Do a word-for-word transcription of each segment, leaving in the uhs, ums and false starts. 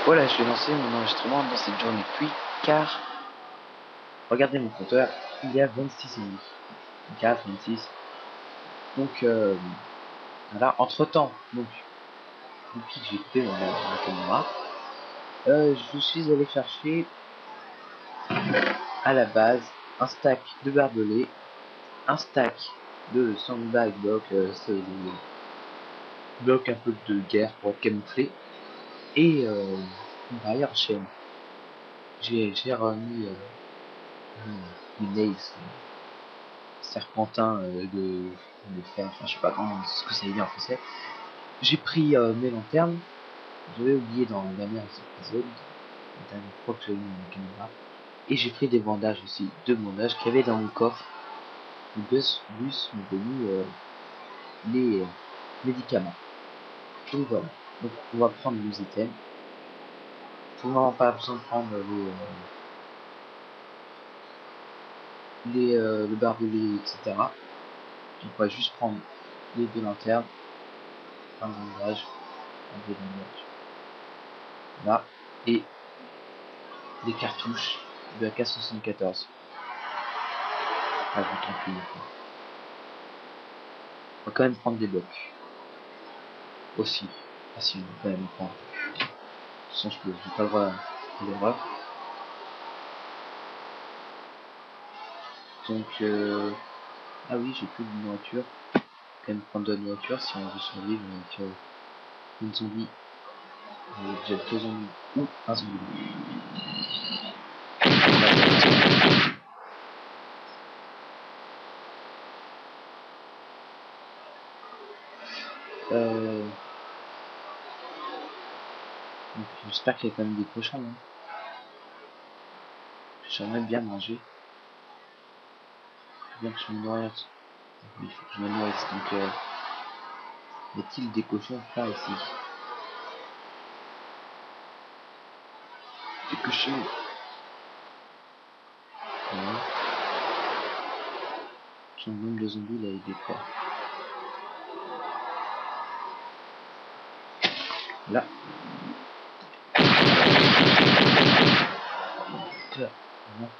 Voilà, je vais lancer mon enregistrement dans cette journée pluie, car regardez mon compteur, il y a vingt-six zombies. vingt-quatre, vingt-six. Donc euh, voilà, entre temps, donc depuis que j'ai coupé mon ma caméra, euh, je suis allé chercher à la base un stack de barbelés, un stack de sandbag bloc, euh, c'est des blocs un peu de guerre pour être camouflé, et euh, une barrière en chaîne. J'ai remis euh, une nails serpentin euh, de, de fer, enfin je sais pas comment ce que ça veut dire en français. J'ai pris euh, mes lanternes, j'avais oublié dans le dernier épisode, la dernière fois que j'avais mis ma caméra, et j'ai pris des bandages aussi, deux bandages qu'il y avait dans mon coffre. Le bus, bus m'a donné euh, les euh, médicaments. Donc voilà, donc on va prendre nos items. Pour le moment pas besoin de prendre les, euh, les euh, le barbelé, et cetera. On va juste prendre les deux lanternes, un bandage, un deux bandages. Là, et des cartouches de A K soixante-quatorze. Ah, je m'entends plus maintenant. On va quand même prendre des blocs. Aussi. Ah si, on va quand même en prendre. De toute façon, je peux, j'ai pas le droit à l'erreur. Donc, euh... ah oui, j'ai plus de nourriture. On va quand même prendre de la nourriture si on veut survivre avec euh, une zombie. On a déjà deux zombies ou un zombie. Euh... Donc, j'espère qu'il y a quand même des cochons. Hein. J'aimerais bien manger. Bien que je me nourrisse. Il faut que je me nourrisse. Donc, euh... y a-t-il des cochons par ici? Des cochons. Ouais. Son nombre de zombies là, il décore. Là. Non.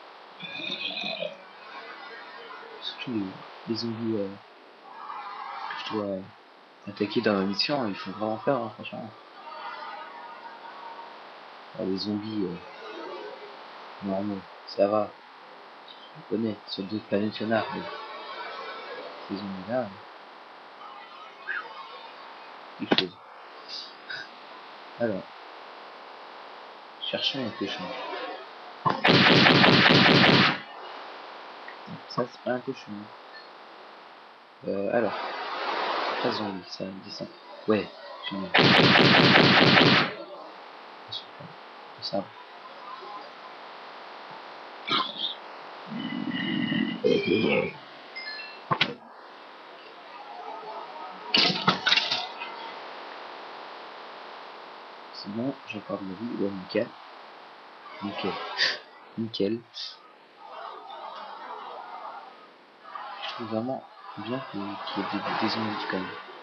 Surtout les, les zombies euh, que je dois euh, attaquer dans la mission, il faut vraiment faire, hein, franchement. Alors, les zombies euh, normaux, ça va. Je connais, sur d'autres planètes il y en a, mais ces zombies là, quelque chose. Alors, cherchons un cochon. Ça, c'est pas un cochon. Euh, alors, pas zombie, ça me dit ça. Ouais, j'ai mis. Ça. C'est bon, j'ai encore de ma vie. Ouais, nickel. Nickel. Nickel. Je trouve vraiment bien qu'il y ait des, des zombies quand même.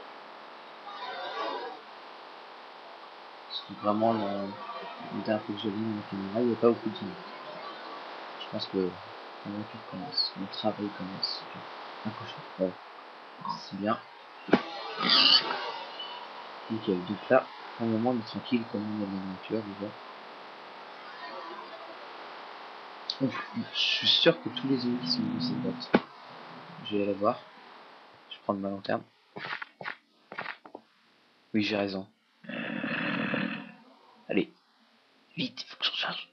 Parce que vraiment, la, la dernière fois que j'ai vu mon caméra, il n'y a pas beaucoup de zombies. Je pense que l'aventure commence, mon travail commence. Un cochon, ouais. C'est bien. Nickel. Donc là, pour le moment, on est tranquille, comme on a de la nourriture déjà. Ouf, je suis sûr que tous les zombies sont dans cette boîte. Je vais aller voir. Je vais prendre ma lanterne. Oui, j'ai raison. Allez, vite, il faut que je recharge.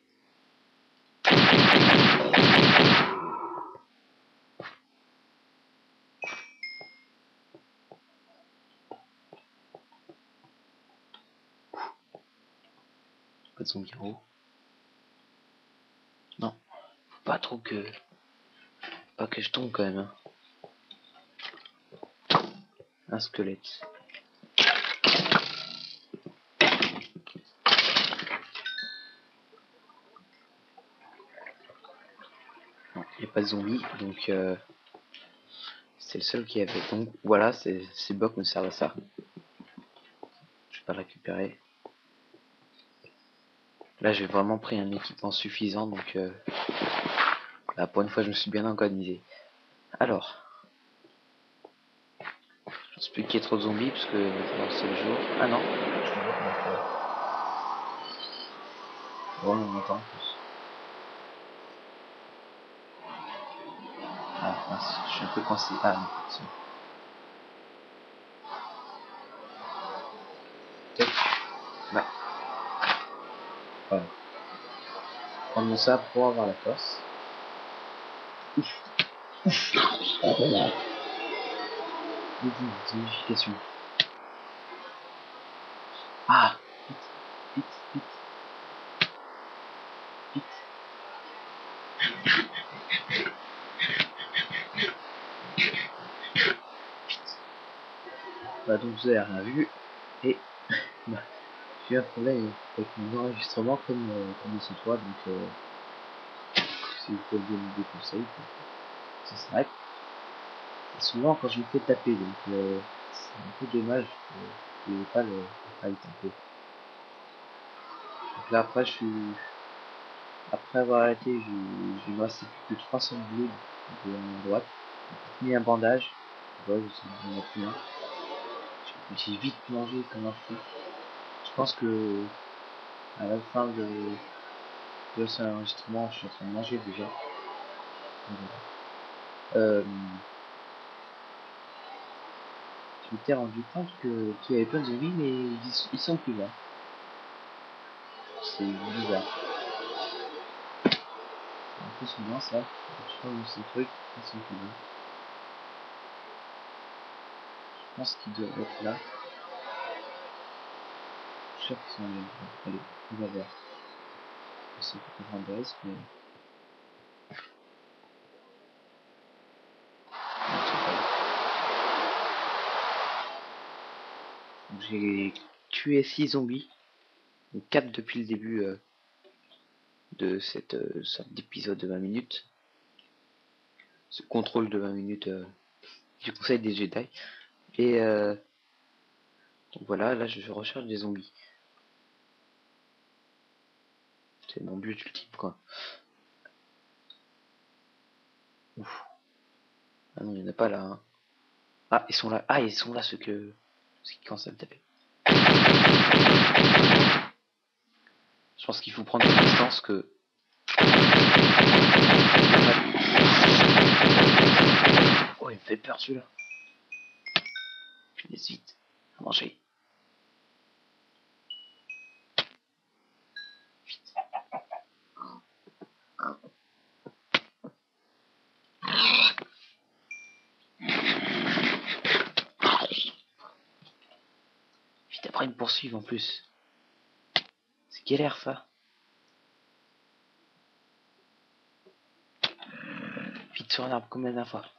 Pas de zombies gros. Non, faut pas trop que... Pas que je tombe quand même. Hein. Un squelette. Non, il n'y a pas de zombies, donc... Euh... C'est le seul qui avait. Donc voilà, ces, ces blocs me servent à ça. Je vais pas le récupérer. Là, j'ai vraiment pris un équipement suffisant, donc euh, là, pour une fois, je me suis bien organisé. Alors, je pense plus qu'il y ait trop de zombies, parce que c'est le jour. Ah non, je vois comment faire. Bon, on entend en plus. Ah, mince, je suis un peu coincé. Ah non, c'est bon. Ouais. Voilà. Prenons ça pour avoir la force. Ouf. Ouf. Zombification. Ah, vite, vite, vite, vite. Bah donc vous avez rien vu et bah, j'ai eu un problème avec mon enregistrement comme euh, comme ce soit, donc euh, si vous pouvez donner des conseils, ça s'arrête. Et souvent quand je me fais taper, donc euh, c'est un peu dommage que vous n'ayez pas le pas le taper. Donc là après je suis après avoir arrêté, je il me restait plus que trois cents bleus de la droite. J'ai mis un bandage, ouais, j'en ai plus un. J'ai vite mangé comme un fou. Je pense que à la fin de, de cet enregistrement, je suis en train de manger déjà. Euh, je m'étais rendu compte que qu'il y avait plein de zombies, mais ils, ils sont plus là. C'est bizarre. C'est un peu souvent ça. Je sais pas où c'est le truc, ils sont plus là. Je pense qu'ils doivent être là. Je suis sûr qu'ils sont là. Allez, on va voir. Je sais pas prendre de risque, mais. J'ai tué six zombies, quatre depuis le début euh, de cette euh, sorte d'épisode de vingt minutes, ce contrôle de vingt minutes euh, du Conseil des Jedi. Et euh, donc voilà, là je recherche des zombies. C'est mon but ultime quoi. Ouf. Ah non, il n'y en a pas là. Hein. Ah, ils sont là. Ah, ils sont là ceux que. Ceux qui commencent à me taper. Je pense qu'il faut prendre une distance que. Oh, il me fait peur celui-là. Je laisse vite. À manger. Vite. Vite, après ils me poursuivent en plus. C'est galère ça. Vite sur un arbre comme la dernière fois.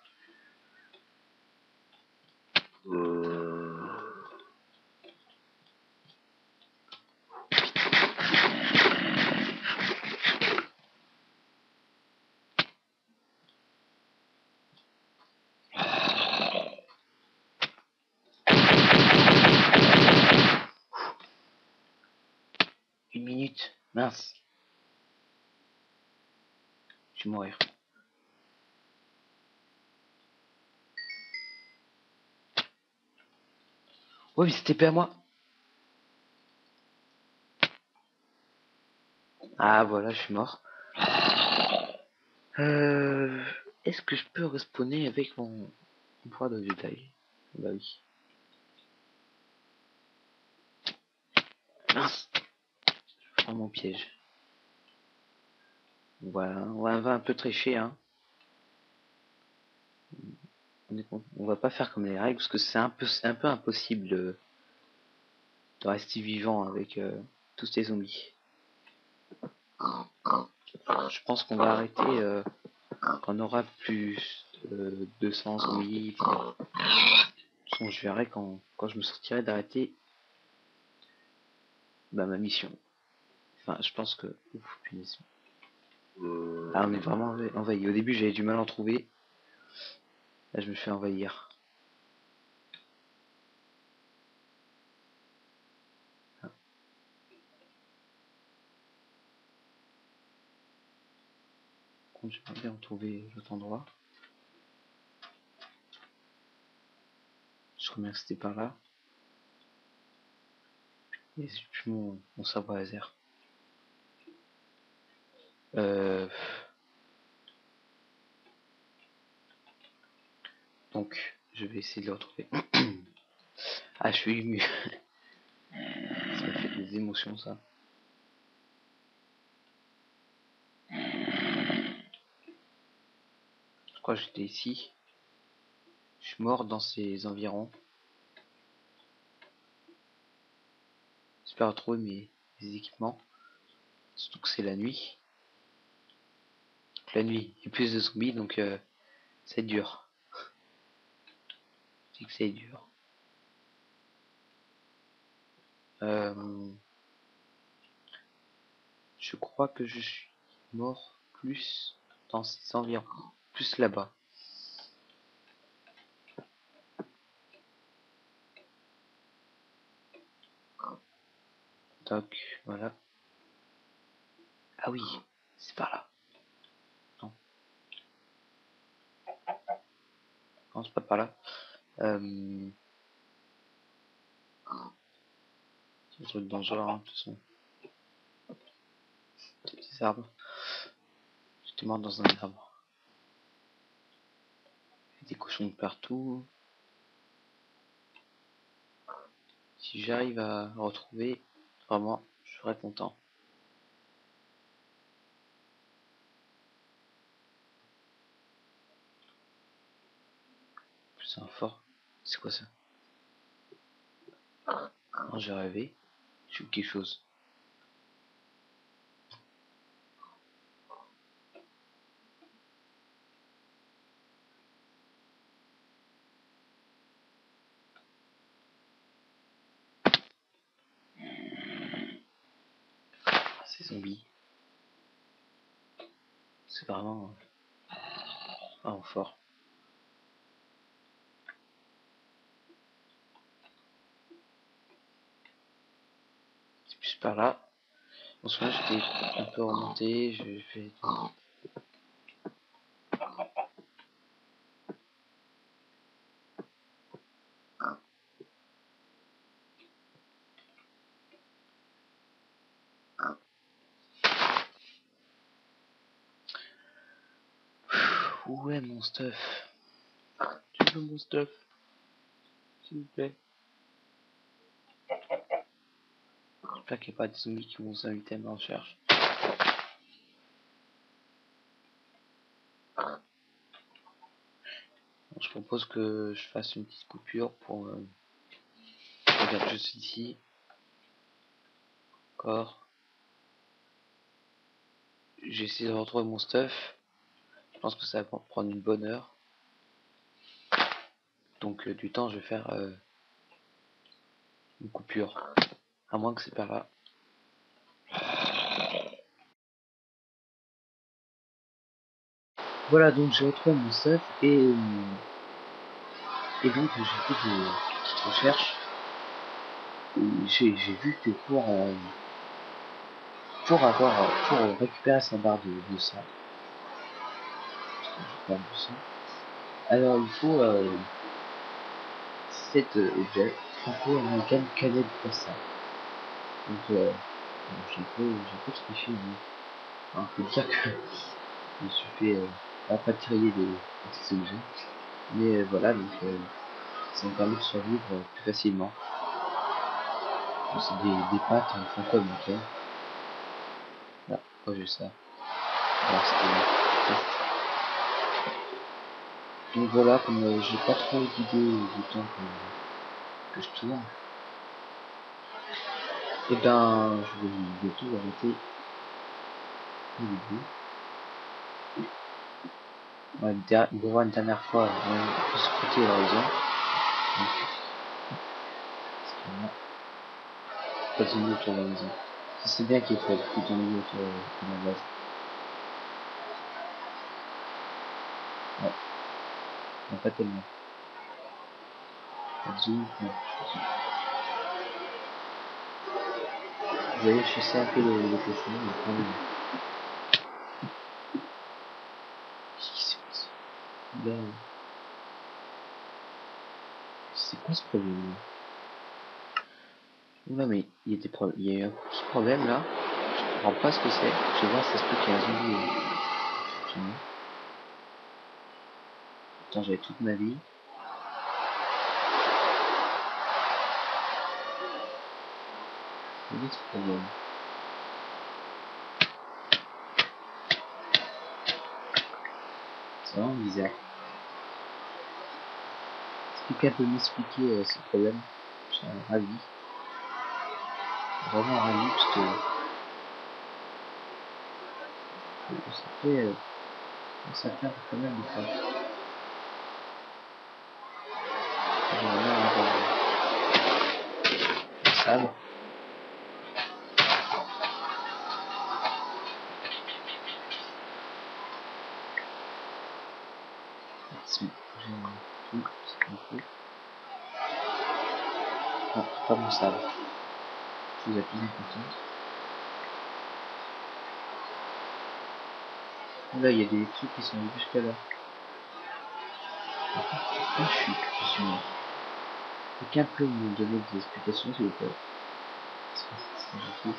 Une minute. Mince. Je vais mourir. Ouais, mais c'était pas à moi. Ah, voilà, je suis mort. Euh, Est-ce que je peux respawner avec mon, mon pouvoir de Jedi? Bah oui. Mince. Je prends mon piège. Voilà, on va, on va un peu tricher, hein. On, est, on va pas faire comme les règles parce que c'est un peu, c'est un peu impossible de, de rester vivant avec euh, tous ces zombies. Je pense qu'on va arrêter euh, quand on aura plus de deux cents zombies. De toute façon, je verrai quand, quand je me sortirai d'arrêter bah, ma mission. Enfin, je pense que. Ouf, punaise. Ah, on est vraiment envahi. Au début, j'avais du mal à en trouver. Là, je me fais envahir. contre, j'aimerais bien retrouver l'autre endroit. Je crois bien que c'était par là. Et c'est plus mon, mon sabre laser. Euh... Donc, je vais essayer de le retrouver. Ah, je suis ému. Ça me fait des émotions, ça. Je crois que j'étais ici. Je suis mort dans ces environs. J'espère retrouver mes, mes équipements. Surtout que c'est la nuit. Donc, la nuit, il y a plus de zombies, donc euh, c'est dur. C'est que c'est dur. Euh, je crois que je suis mort plus dans ces environs. Plus là-bas. Donc, voilà. Ah oui, c'est par là. Non, non c'est pas par là. Euh... C'est un truc dangereux, hein, de toute façon. Des arbres. J'étais mort dans un arbre. Il y a des cochons de partout. Si j'arrive à retrouver, vraiment, je serais content. C'est un fort. C'est quoi ça? Non, j'ai rêvé. J'ai vu quelque chose. Ah, ces zombies. C'est vraiment, vraiment fort. C'est plus par là. En ce moment, j'étais un peu remonté. Je fais. Où est mon stuff? Tu veux mon stuff? S'il vous plaît. J'espère qu'il n'y a pas des zombies qui vont s'inviter à ma recherche. Je propose que je fasse une petite coupure pour euh, regarde juste ici. Encore. J'ai essayé de retrouver mon stuff. Je pense que ça va prendre une bonne heure. Donc euh, du temps, je vais faire euh, une coupure. À moins que c'est par là. Voilà, donc j'ai retrouvé mon stuff et, euh, et donc j'ai fait des petites recherches. J'ai vu que pour euh, pour avoir pour récupérer sa barre de, de sang, barre de sang, alors il faut euh, cet euh, objet franco-américaine canette pour ça. Donc euh, j'ai peu j'ai peu triché, mais on peut dire que je me suis fait euh, rapatrier des petits objets. Mais euh, voilà, donc euh, ça me permet de survivre euh, plus facilement. C'est des, des pâtes en franco-américaine. Là, pourquoi j'ai ça? Alors c'était donc voilà, comme euh, j'ai pas trop d'idées du temps que, que je tourne, et ben je vais bientôt arrêter le début. On va voir une dernière fois, on va scruter l'horizon. Pas de zombie autour de la maison. Ça c'est bien qu'il faut plus de zombies autour de la base. Ouais, non, pas tellement. Pas de zombies, non. Vous allez chasser un peu les, les cochons, mais quand même. Là, c'est quoi ce problème? Oula, mais il y a des problèmes. Il y a eu un petit problème là. Je comprends pas ce que c'est. Je vais voir si ça se peut qu'il y a un zombie. euh, Attends, j'avais toute ma vie. Quel est ce problème? C'est vraiment bizarre. Est-ce que quelqu'un peut m'expliquer euh, ce problème? Je suis ravi. Vraiment ravi parce que euh, ça fait, euh, ça fait quand même de fois. J'aimerais bien avoir un sabre. Si j'ai un truc, c'est un peu. Non, pas mon sabre. Chose la plus importante. Là, il y a des trucs qui sont jusqu'à là. Par contre, pourquoi je suis, je suis mort? Quelqu'un peut me donner des explications, s'il vous plaît? C'est c'est difficile.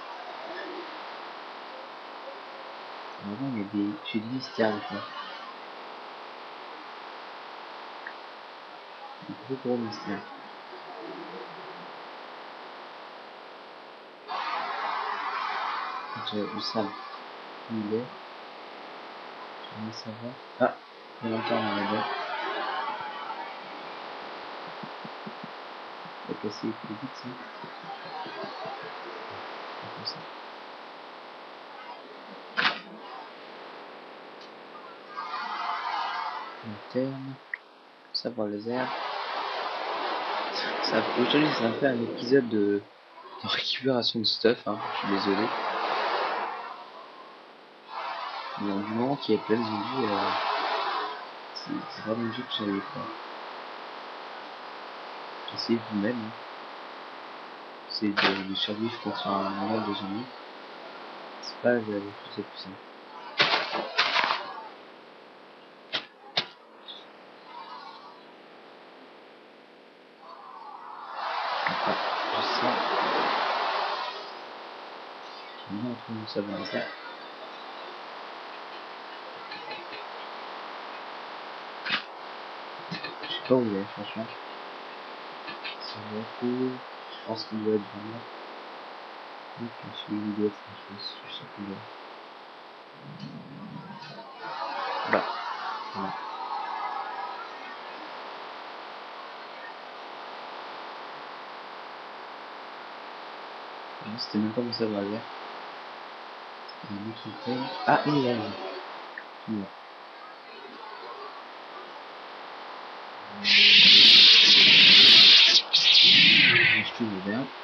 Vraiment, il y a des, j'ai des mystères avec moi. Des gros gros mystères. Donc, euh, le sabre, où il est? J'aimerais savoir. Ah, il y a longtemps, on là-bas. Il a cassé plus vite, ça. Comme ça. Lanterne. Sabre laser. Ça, aujourd'hui, c'est un peu un épisode de, de récupération de stuff, hein. Je suis désolé. Mais du moment qu'il y a plein de zombies, euh, c'est c'est vraiment dur de survivre, quoi. Essayez vous-même, hein. C'est de, de survivre contre un nombre de zombies. C'est pas la chose la plus simple. Ah, je sens. J'ai bien entendu mon sabre laser. Je sais pas où il est, franchement. C'est beaucoup. Je pense qu'il doit être vraiment. Donc, je suis une idée, franchement, je sais qu'il est. Bah, voilà. C'était même pas mon sabre laser. Il y a une autre thème. Ah, il est là, là. Il est là. Je te le bien.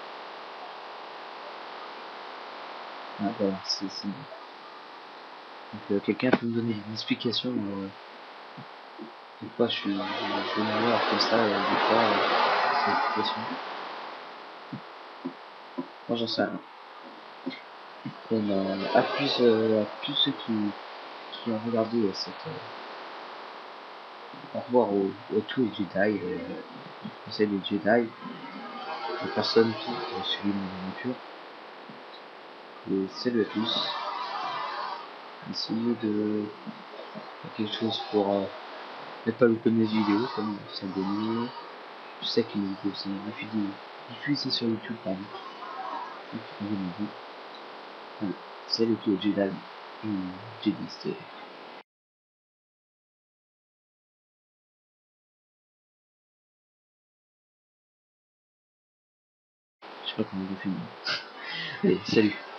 Ah, voilà, c'est bon. Donc, euh, quelqu'un peut me donner une explication euh, pourquoi je suis je vais mourir comme ça, euh, des fois, euh, cette explication. Moi, j'en sais rien. Et euh, à plus, euh, à tous ceux qui, qui ont regardé euh, cette. Euh, au revoir au, au tous les Jedi, euh, conseil des Jedi, les personnes qui ont suivi mon aventure. Et salut à tous. Essayez de faire quelque chose pour euh, ne pas louper mes vidéos, comme s'abonner. Je sais que mes vidéos sont diffusées, diffusées sur YouTube, pardon. Donc, je vous le dis. Allez, salut tous les Jedi et Jedistes. Je sais pas comment on finir. Allez, salut.